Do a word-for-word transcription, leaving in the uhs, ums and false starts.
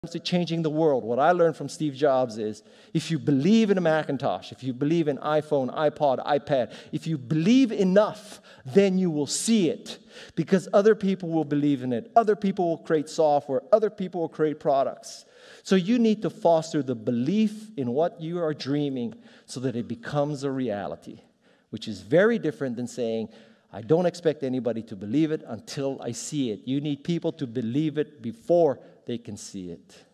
to changing the world, what I learned from Steve Jobs is, if you believe in a Macintosh, if you believe in iPhone, iPod, iPad, if you believe enough, then you will see it. Because other people will believe in it. Other people will create software. Other people will create products. So you need to foster the belief in what you are dreaming so that it becomes a reality, which is very different than saying, I don't expect anybody to believe it until I see it. You need people to believe it before they can see it.